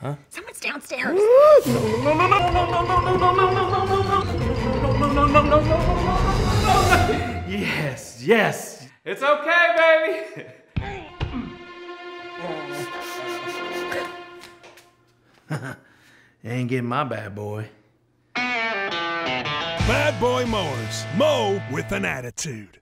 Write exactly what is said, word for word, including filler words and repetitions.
Huh? Someone's downstairs. Yes, yes. It's okay, baby. Ain't getting my bad boy. Bad Boy Mowers. Mow with an attitude.